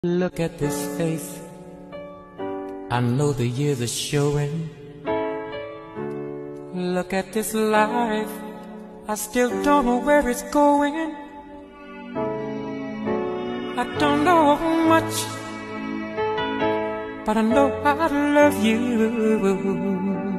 Look at this face, I know the years are showing. Look at this life, I still don't know where it's going. I don't know much, but I know I love you.